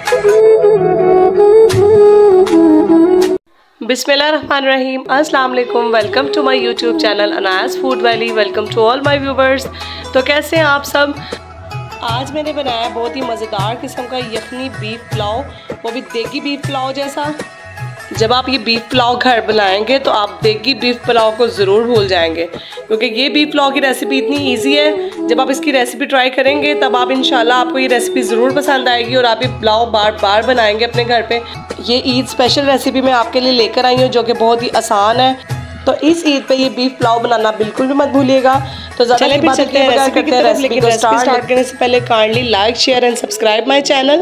बिस्मिल्लाहिर्रहमानिर्रहीम, अस्सलाम वालेकुम। Welcome to my YouTube channel Anayas food valley. Welcome to all my viewers. तो कैसे हैं आप सब। आज मैंने बनाया बहुत ही मज़ेदार किस्म का यखनी बीफ पुलाव, वो भी देगी बीफ पुलाव जैसा। जब आप ये बीफ पुलाव घर बनाएंगे तो आप देगी बीफ पुलाव को ज़रूर भूल जाएंगे, क्योंकि ये बीफ पुलाव की रेसिपी इतनी इजी है। जब आप इसकी रेसिपी ट्राई करेंगे तब आप इंशाल्लाह आपको ये रेसिपी ज़रूर पसंद आएगी और आप ये पुलाव बार बार बनाएंगे अपने घर पे। ये ईद स्पेशल रेसिपी मैं आपके लिए लेकर आई हूँ जो कि बहुत ही आसान है। तो इस ईद पे ये बीफ पुलाव बनाना बिल्कुल भी मत भूलिएगा। तो ज़्यादा बात करते हैं रेसिपी को स्टार्ट करने से पहले kindly like, share and subscribe my channel.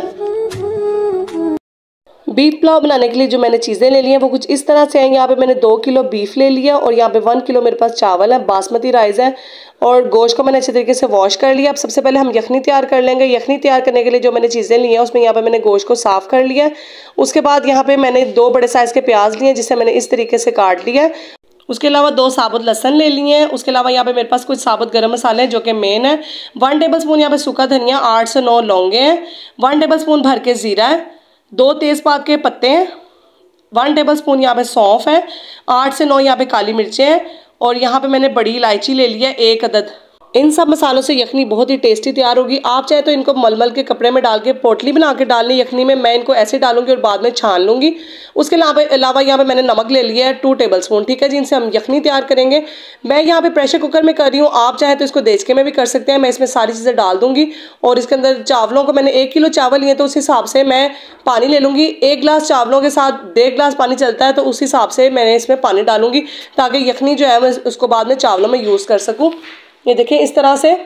Beef pulao बनाने के लिए जो मैंने चीज़ें ले ली हैं वो कुछ इस तरह से हैं। यहाँ पे मैंने 2 किलो बीफ ले लिया और यहाँ पे 1 किलो मेरे पास चावल है, बासमती राइस है, और गोश्त को मैंने अच्छे तरीके से वॉश कर लिया। अब सबसे पहले हम यखनी तैयार कर लेंगे। यखनी तैयार करने के लिए जो मैंने चीज़ें ली हैं उसमें यहाँ पे मैंने गोश्त को साफ़ कर लिया। उसके बाद यहाँ पे मैंने 2 बड़े साइज़ के प्याज लिए जिसे मैंने इस तरीके से काट लिया। उसके अलावा 2 साबुत लहसन ले लिए हैं। उसके अलावा यहाँ पे मेरे पास कुछ साबुत गरम मसाले हैं जो कि मेन है। 1 टेबल स्पून यहाँ पे सूखा धनिया, 8 से 9 लौंगे हैं, 1 टेबल स्पून भर के ज़ीरा है, 2 तेज़पात के पत्ते हैं, 1 टेबल स्पून यहाँ पे सौंफ है, 8 से 9 यहाँ पे काली मिर्चें हैं, और यहाँ पे मैंने बड़ी इलायची ले ली है 1 अदद। इन सब मसालों से यखनी बहुत ही टेस्टी तैयार होगी। आप चाहे तो इनको मलमल के कपड़े में डाल के पोटली बना के डाल लें यखनी में। मैं इनको ऐसे डालूंगी और बाद में छान लूँगी। उसके अलावा यहाँ पे मैंने नमक ले लिया है 2 टेबल स्पून, ठीक है जी। इनसे हम यखनी तैयार करेंगे। मैं यहाँ पे प्रेशर कुकर में कर रही हूँ, आप चाहे तो इसको देचके में भी कर सकते हैं। मैं इसमें सारी चीज़ें डाल दूँगी और इसके अंदर चावलों को मैंने 1 किलो चावल लिए तो उस हिसाब से मैं पानी ले लूँगी। 1 गिलास चावलों के साथ 1.5 गिलास पानी चलता है, तो उस हिसाब से मैंने इसमें पानी डालूँगी ताकि यखनी जो है मैं उसको बाद में चावलों में यूज़ कर सकूँ। ये देखें इस तरह से।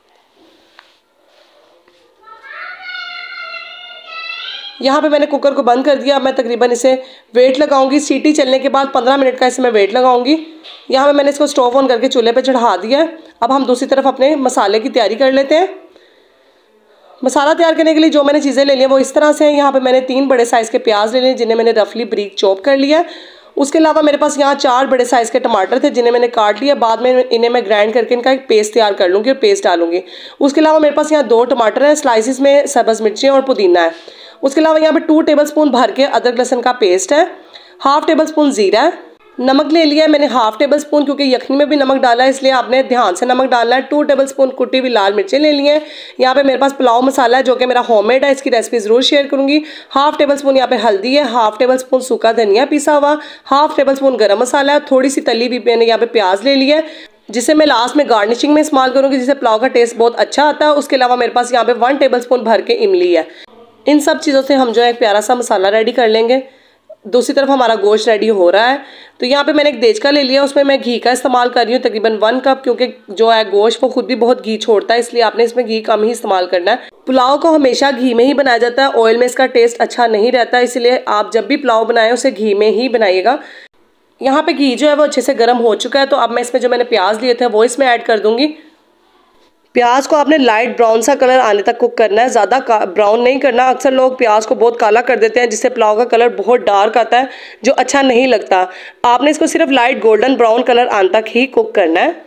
यहाँ पे मैंने कुकर को बंद कर दिया। अब मैं तकरीबन इसे वेट लगाऊंगी। सीटी चलने के बाद 15 मिनट का इसे मैं वेट लगाऊंगी। यहाँ पे मैंने इसको स्टोव ऑन करके चूल्हे पे चढ़ा दिया है। अब हम दूसरी तरफ अपने मसाले की तैयारी कर लेते हैं। मसाला तैयार करने के लिए जो मैंने चीज़ें ले ली हैं वो इस तरह से हैं। यहाँ पे मैंने 3 बड़े साइज़ के प्याज ले लिए जिन्हें मैंने रफली बारीक चॉप कर लिया। उसके अलावा मेरे पास यहाँ 4 बड़े साइज़ के टमाटर थे जिन्हें मैंने काट लिया। बाद में इन्हें मैं ग्राइंड करके इनका एक पेस्ट तैयार कर लूँगी और पेस्ट डालूंगी। उसके अलावा मेरे पास यहाँ 2 टमाटर हैं, स्लाइसिस में सब्ज़ मिर्चें और पुदीना है। उसके अलावा यहाँ पे 2 टेबल स्पून भर के अदरक लहसुन का पेस्ट है, 1/2 टेबल स्पून ज़ीरा है। नमक ले लिया है मैंने 1/2 टेबल स्पून, क्योंकि यखनी में भी नमक डाला है इसलिए आपने ध्यान से नमक डालना है। 2 टेबल स्पून कुटी हुई लाल मिर्चें ले ली हैं। यहाँ पे मेरे पास पुलाव मसाला है जो कि मेरा होममेड है, इसकी रेसिपी ज़रूर शेयर करूँगी। 1/2 टेबल स्पून यहाँ पे हल्दी है, 1/2 टेबल स्पून सूखा धनिया पिसा हुआ, 1/2 टेबल स्पून गर्म मसाला है, थोड़ी सी तली भी मैंने यहाँ पे प्याज ले लिया है जिसे मैं लास्ट में गार्निशिंग में इस्तेमाल करूँगी, जिससे पुलाव का टेस्ट बहुत अच्छा आता है। उसके अलावा मेरे पास यहाँ पे 1 टेबल स्पून भर के इमली है। इन सब चीज़ों से हम जो है एक प्यारा सा मसाला रेडी कर लेंगे। दूसरी तरफ हमारा गोश्त रेडी हो रहा है। तो यहाँ पे मैंने एक देचका ले लिया, उसमें मैं घी का इस्तेमाल कर रही हूँ तकरीबन 1 कप, क्योंकि जो है गोश्त वो खुद भी बहुत घी छोड़ता है, इसलिए आपने इसमें घी कम ही इस्तेमाल करना है। पुलाव को हमेशा घी में ही बनाया जाता है, ऑयल में इसका टेस्ट अच्छा नहीं रहता, इसलिए आप जब भी पुलाव बनाएं उसे घी में ही बनाइएगा। यहाँ पे घी जो है वो अच्छे से गर्म हो चुका है। तो अब मैं इसमें जो मैंने प्याज लिए थे वो इसमें ऐड कर दूँगी। प्याज को आपने लाइट ब्राउन सा कलर आने तक कुक करना है, ज़्यादा ब्राउन नहीं करना। अक्सर लोग प्याज को बहुत काला कर देते हैं जिससे पुलाव का कलर बहुत डार्क आता है जो अच्छा नहीं लगता। आपने इसको सिर्फ लाइट गोल्डन ब्राउन कलर आने तक ही कुक करना है।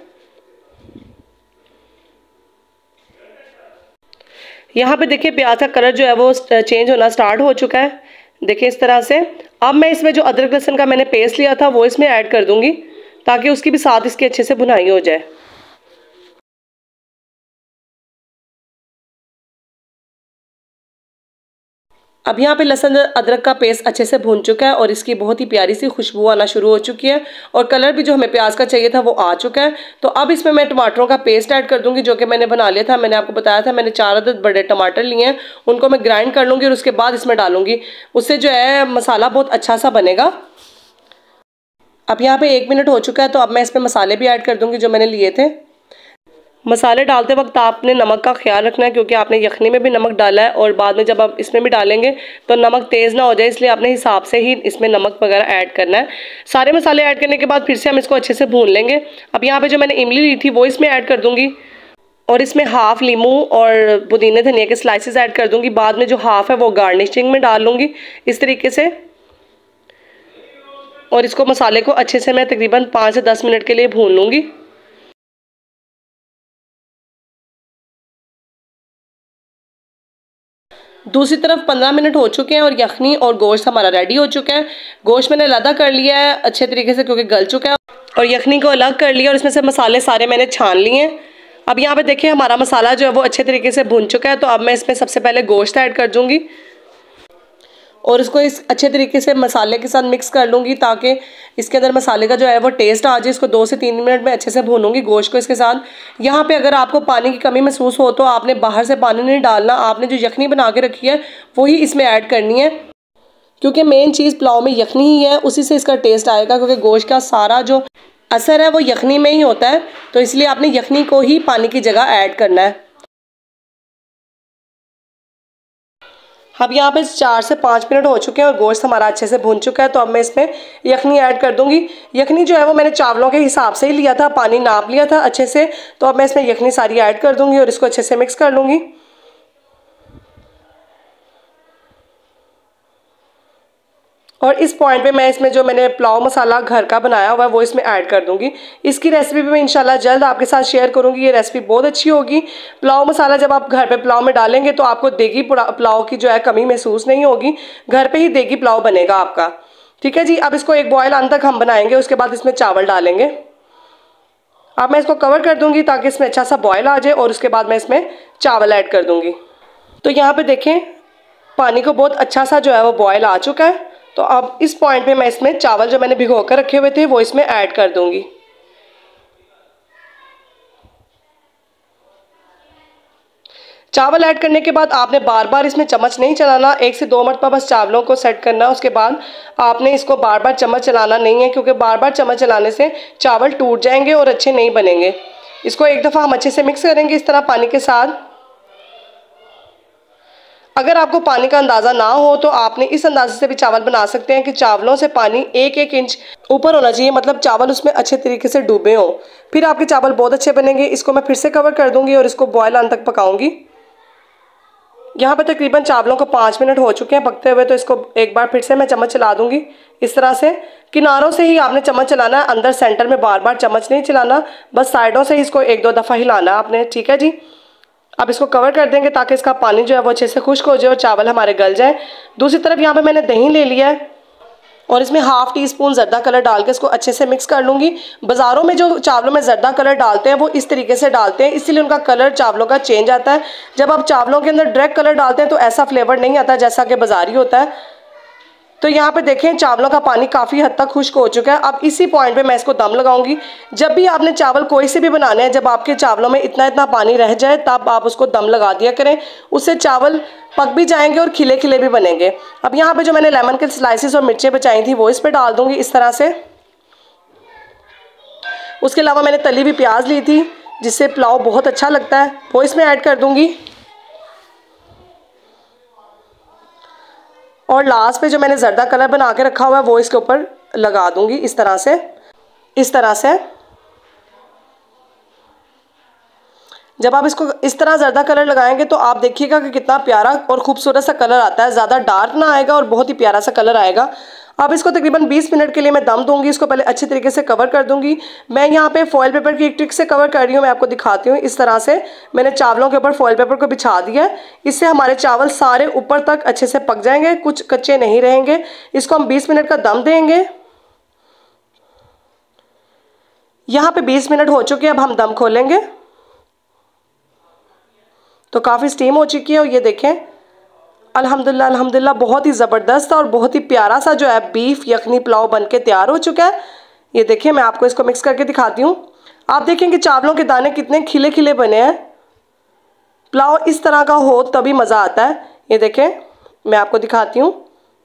यहाँ पे देखिए प्याज का कलर जो है वो चेंज होना स्टार्ट हो चुका है, देखिए इस तरह से। अब मैं इसमें जो अदरक लहसुन का मैंने पेस्ट लिया था वो इसमें ऐड कर दूंगी ताकि उसकी भी साथ इसकी अच्छे से भुनाई हो जाए। अब यहाँ पे लहसुन अदरक का पेस्ट अच्छे से भून चुका है और इसकी बहुत ही प्यारी सी खुशबू आना शुरू हो चुकी है और कलर भी जो हमें प्याज का चाहिए था वो आ चुका है। तो अब इसमें मैं टमाटरों का पेस्ट ऐड कर दूंगी जो कि मैंने बना लिया था। मैंने आपको बताया था मैंने 4 अदद बड़े टमाटर लिए हैं, उनको मैं ग्राइंड कर लूँगी और उसके बाद इसमें डालूंगी। उससे जो है मसाला बहुत अच्छा सा बनेगा। अब यहाँ पे 1 मिनट हो चुका है, तो अब मैं इसमें मसाले भी ऐड कर दूंगी जो मैंने लिए थे। मसाले डालते वक्त आपने नमक का ख्याल रखना है क्योंकि आपने यखनी में भी नमक डाला है और बाद में जब आप इसमें भी डालेंगे तो नमक तेज़ ना हो जाए, इसलिए आपने हिसाब से ही इसमें नमक वगैरह ऐड करना है। सारे मसाले ऐड करने के बाद फिर से हम इसको अच्छे से भून लेंगे। अब यहाँ पे जो मैंने इमली ली थी वो इसमें ऐड कर दूँगी और इसमें 1/2 लीमू और पुदीने धनिया के स्लाइसेस ऐड कर दूँगी। बाद में जो 1/2 है वो गार्निशिंग में डाल लूँगी इस तरीके से, और इसको मसाले को अच्छे से मैं तकरीबन 5 से 10 मिनट के लिए भून लूँगी। दूसरी तरफ 15 मिनट हो चुके हैं और यखनी और गोश्त हमारा रेडी हो चुका है। गोश्त मैंने अलग कर लिया है अच्छे तरीके से क्योंकि गल चुका है, और यखनी को अलग कर लिया और इसमें से मसाले सारे मैंने छान लिए हैं। अब यहाँ पे देखिए हमारा मसाला जो है वो अच्छे तरीके से भुन चुका है। तो अब मैं इसमें सबसे पहले गोश्त ऐड कर दूँगी और इसको इस अच्छे तरीके से मसाले के साथ मिक्स कर लूँगी ताकि इसके अंदर मसाले का जो है वो टेस्ट आ जाए। इसको 2 से 3 मिनट में अच्छे से भूनूंगी गोश्त को इसके साथ। यहाँ पे अगर आपको पानी की कमी महसूस हो तो आपने बाहर से पानी नहीं डालना, आपने जो यखनी बना के रखी है वही इसमें ऐड करनी है, क्योंकि मेन चीज़ पुलाव में यखनी ही है, उसी से इसका टेस्ट आएगा। क्योंकि गोश्त का सारा जो असर है वो यखनी में ही होता है, तो इसलिए आपने यखनी को ही पानी की जगह ऐड करना है। अब यहाँ पे 4 से 5 मिनट हो चुके हैं और गोश्त हमारा अच्छे से भुन चुका है। तो अब मैं इसमें यखनी ऐड कर दूंगी। यखनी जो है वो मैंने चावलों के हिसाब से ही लिया था, पानी नाप लिया था अच्छे से। तो अब मैं इसमें यखनी सारी ऐड कर दूंगी और इसको अच्छे से मिक्स कर लूँगी। और इस पॉइंट पे मैं इसमें जो मैंने पुलाव मसाला घर का बनाया हुआ है वो इसमें ऐड कर दूंगी। इसकी रेसिपी भी मैं इंशाल्लाह जल्द आपके साथ शेयर करूंगी। ये रेसिपी बहुत अच्छी होगी। पुलाव मसाला जब आप घर पे पुलाव में डालेंगे तो आपको देगी पुलाव की जो है कमी महसूस नहीं होगी। घर पे ही देगी पुलाव बनेगा आपका। ठीक है जी। अब इसको एक बॉयल आने तक हम बनाएंगे, उसके बाद इसमें चावल डालेंगे। अब मैं इसको कवर कर दूंगी ताकि इसमें अच्छा सा बॉयल आ जाए और उसके बाद मैं इसमें चावल ऐड कर दूंगी। तो यहाँ पे देखें पानी को बहुत अच्छा सा जो है वो बॉयल आ चुका है। तो अब इस पॉइंट पे मैं इसमें चावल जो मैंने भिगो कर रखे हुए थे वो इसमें ऐड कर दूंगी। चावल ऐड करने के बाद आपने बार बार इसमें चम्मच नहीं चलाना, 1 से 2 मरतबा बस चावलों को सेट करना। उसके बाद आपने इसको बार बार चम्मच चलाना नहीं है, क्योंकि बार बार चम्मच चलाने से चावल टूट जाएंगे और अच्छे नहीं बनेंगे। इसको एक दफ़ा हम अच्छे से मिक्स करेंगे इस तरह पानी के साथ। अगर आपको पानी का अंदाज़ा ना हो तो आपने इस अंदाजे से भी चावल बना सकते हैं कि चावलों से पानी 1-1 इंच ऊपर होना चाहिए, मतलब चावल उसमें अच्छे तरीके से डूबे हों, फिर आपके चावल बहुत अच्छे बनेंगे। इसको मैं फिर से कवर कर दूंगी और इसको बॉयल आने तक पकाऊंगी। यहाँ पर तकरीबन चावलों को 5 मिनट हो चुके हैं पकते हुए। तो इसको एक बार फिर से मैं चम्मच चला दूंगी। इस तरह से किनारों से ही आपने चम्मच चलाना है, अंदर सेंटर में बार बार चम्मच नहीं चलाना, बस साइडों से ही इसको 1-2 दफ़ा हिलाना आपने। ठीक है जी। अब इसको कवर कर देंगे ताकि इसका पानी जो है वो अच्छे से खुश्क हो जाए और चावल हमारे गल जाए। दूसरी तरफ यहाँ पे मैंने दही ले लिया है और इसमें ½ टीस्पून ज़र्दा कलर डाल के इसको अच्छे से मिक्स कर लूँगी। बाज़ारों में जो चावलों में ज़र्दा कलर डालते हैं वो इस तरीके से डालते हैं, इसीलिए उनका कलर चावलों का चेंज आता है। जब आप चावलों के अंदर डायरेक्ट कलर डालते हैं तो ऐसा फ्लेवर नहीं आता जैसा कि बाज़ारी होता है। तो यहाँ पे देखें चावलों का पानी काफ़ी हद तक खुश्क हो चुका है। अब इसी पॉइंट पे मैं इसको दम लगाऊंगी। जब भी आपने चावल कोई से भी बनाने हैं, जब आपके चावलों में इतना इतना पानी रह जाए तब आप उसको दम लगा दिया करें, उससे चावल पक भी जाएंगे और खिले खिले भी बनेंगे। अब यहाँ पे जो मैंने लेमन के स्लाइसेस और मिर्चें बचाई थी वो इस पर डाल दूँगी इस तरह से। उसके अलावा मैंने तली हुई प्याज ली थी जिससे पुलाव बहुत अच्छा लगता है, वो इसमें ऐड कर दूँगी। और लास्ट पे जो मैंने ज़र्दा कलर बना के रखा हुआ है वो इसके ऊपर लगा दूंगी इस तरह से। जब आप इसको इस तरह ज़र्दा कलर लगाएंगे तो आप देखिएगा कि कितना प्यारा और खूबसूरत सा कलर आता है। ज़्यादा डार्क ना आएगा और बहुत ही प्यारा सा कलर आएगा। अब इसको तकरीबन 20 मिनट के लिए मैं दम दूंगी। इसको पहले अच्छे तरीके से कवर कर दूंगी। मैं यहाँ पे फॉइल पेपर की एक ट्रिक से कवर कर रही हूँ, मैं आपको दिखाती हूँ। इस तरह से मैंने चावलों के ऊपर फॉइल पेपर को बिछा दिया है। इससे हमारे चावल सारे ऊपर तक अच्छे से पक जाएंगे, कुछ कच्चे नहीं रहेंगे। इसको हम 20 मिनट का दम देंगे। यहाँ पे 20 मिनट हो चुके हैं। अब हम दम खोलेंगे तो काफ़ी स्टीम हो चुकी है और ये देखें अल्हम्दुलिल्लाह बहुत ही ज़बरदस्त और बहुत ही प्यारा सा जो है बीफ यखनी पुलाव बनके तैयार हो चुका है। ये देखिए मैं आपको इसको मिक्स करके दिखाती हूँ। आप देखें कि चावलों के दाने कितने खिले खिले बने हैं। पुलाव इस तरह का हो तभी मज़ा आता है। ये देखें मैं आपको दिखाती हूँ।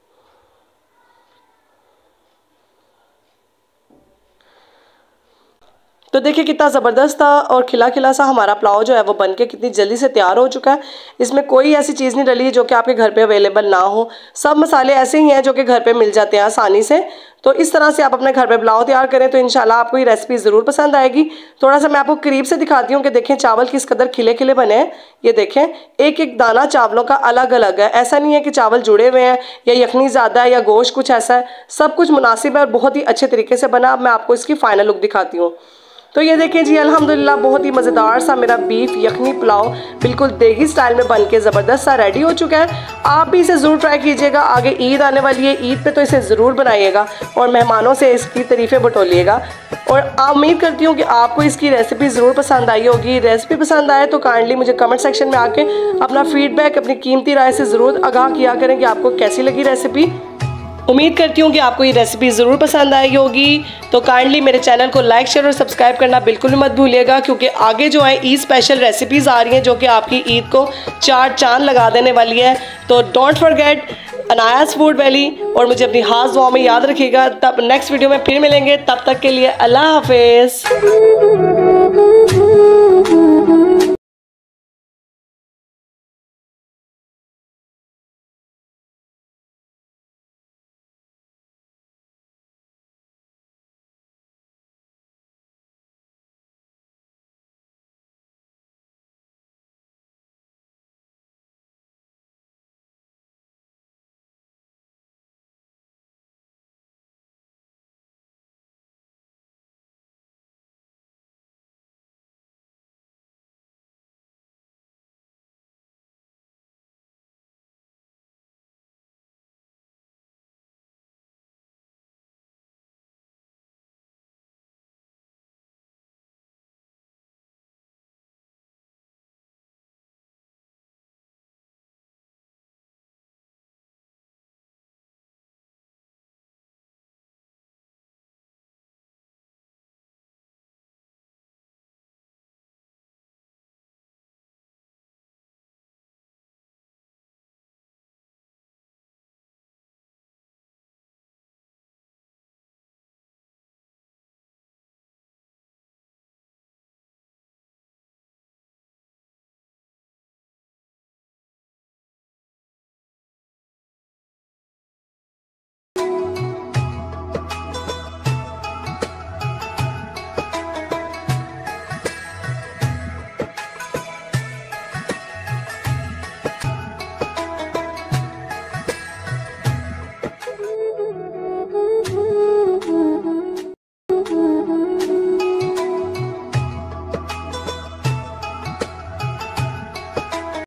तो देखिए कितना ज़बरदस्त था और खिला खिला सा हमारा पुलाव जो है वो बनके कितनी जल्दी से तैयार हो चुका है। इसमें कोई ऐसी चीज़ नहीं डली जो कि आपके घर पे अवेलेबल ना हो। सब मसाले ऐसे ही हैं जो कि घर पे मिल जाते हैं आसानी से। तो इस तरह से आप अपने घर पे पुलाव तैयार करें तो इंशाल्लाह आपको ये रेसिपी ज़रूर पसंद आएगी। थोड़ा सा मैं आपको करीब से दिखाती हूँ कि देखें चावल किस कदर खिले खिले बने हैं। ये देखें एक एक दाना चावलों का अलग अलग है। ऐसा नहीं है कि चावल जुड़े हुए हैं या यखनी ज़्यादा है या गोश्त कुछ ऐसा है। सब कुछ मुनासिब है और बहुत ही अच्छे तरीके से बना। अब मैं आपको इसकी फ़ाइनल लुक दिखाती हूँ। तो ये देखें जी, अल्हम्दुलिल्लाह बहुत ही मज़ेदार सा मेरा बीफ यखनी पुलाव बिल्कुल देगी स्टाइल में बन के ज़बरदस्त सा रेडी हो चुका है। आप भी इसे ज़रूर ट्राई कीजिएगा। आगे ईद आने वाली है, ईद पे तो इसे ज़रूर बनाइएगा और मेहमानों से इसकी तारीफ़ें बटोलिएगा। और उम्मीद करती हूँ कि आपको इसकी रेसिपी ज़रूर पसंद आई होगी। रेसिपी पसंद आए तो काइंडली मुझे कमेंट सेक्शन में आके अपना फीडबैक, अपनी कीमती राय से ज़रूर आगाह किया करें कि आपको कैसी लगी रेसिपी। उम्मीद करती हूँ कि आपको ये रेसिपी ज़रूर पसंद आई होगी। तो काइंडली मेरे चैनल को लाइक, शेयर और सब्सक्राइब करना बिल्कुल भी मत भूलिएगा, क्योंकि आगे जो है ईद स्पेशल रेसिपीज़ आ रही हैं जो कि आपकी ईद को 4 चांद लगा देने वाली है। तो don't forget Anayas food valley, और मुझे अपनी खास दुआ में याद रखिएगा। तब नेक्स्ट वीडियो में फिर मिलेंगे, तब तक के लिए अल्लाह हाफिज़।